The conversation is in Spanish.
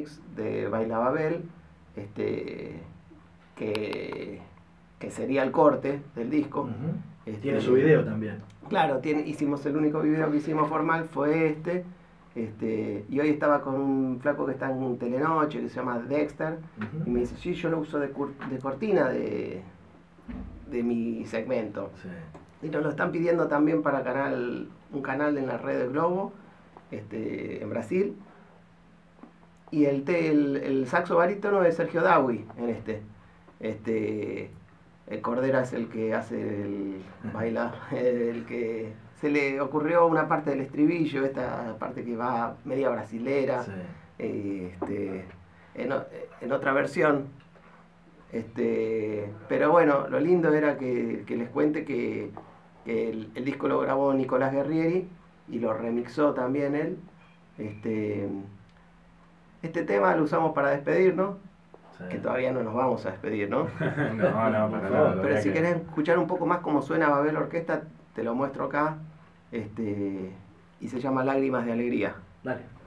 remix de Baila Babel, que sería el corte del disco. Tiene su video también. Claro, hicimos el único video que hicimos formal fue y hoy estaba con un flaco que está en Telenoche, que se llama Dexter, y me dice, sí, yo lo uso de cortina de mi segmento. Sí. Y nos lo están pidiendo también para un canal en la red de Globo, en Brasil. Y el saxo barítono es Sergio Dawi en el Cordera es el que hace el baila, el que se le ocurrió una parte del estribillo, esta parte que va media brasilera, Sí. En otra versión. Pero bueno, lo lindo era que les cuente que el disco lo grabó Nicolás Guerrieri y lo remixó también él. Este tema lo usamos para despedirnos, sí, que todavía no nos vamos a despedir, ¿no? No, para nada. Pero si querés escuchar un poco más cómo suena Babel Orquesta, te lo muestro acá. Y se llama Lágrimas de Alegría. Dale.